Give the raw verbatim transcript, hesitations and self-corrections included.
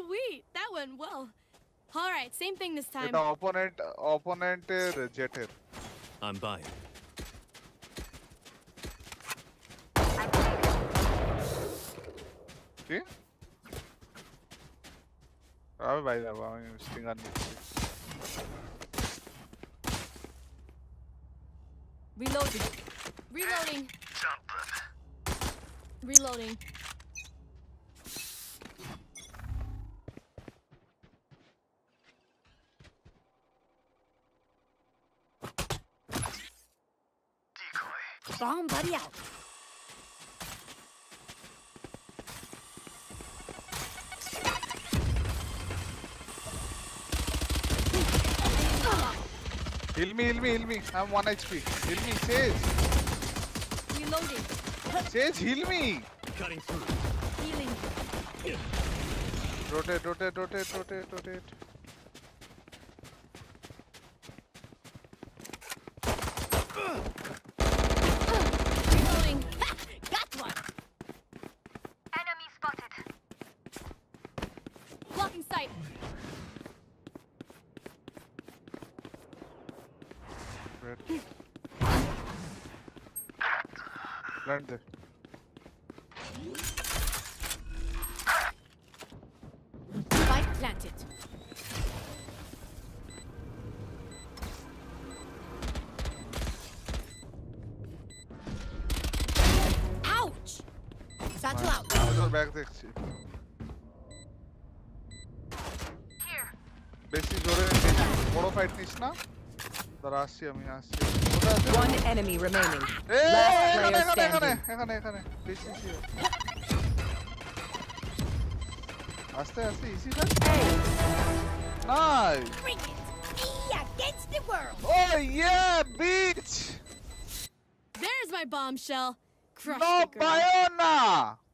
Sweet, that went well. All right, same thing this time. The opponent, opponent jet. I'm buying. See? I'll buy that one. I'm sitting on it. Reloading. Reloading. Reloading. Bomb buddy out. Heal me, heal me, heal me. I'm one H P. Heal me, Sage. Reloading. Sage, heal me. Cutting through. Healing. Rotate, rotate, rotate, rotate, rotate. Reloading. Ha! Got one. Enemy spotted. Blocking sight. Red. Land there. Spike planted. Ouch! Satchel out. I'll back there. Here. Basic jore boro fight nish na. Darasi ami assi. One enemy remaining. Hey, Last player ekhane standing. ekhane ekhane ekhane. Basic here. Aste aste easy na. Nice. Bring it. Me against the world. Oh yeah, bitch. There's my bombshell. Crush No the girl. Bayona.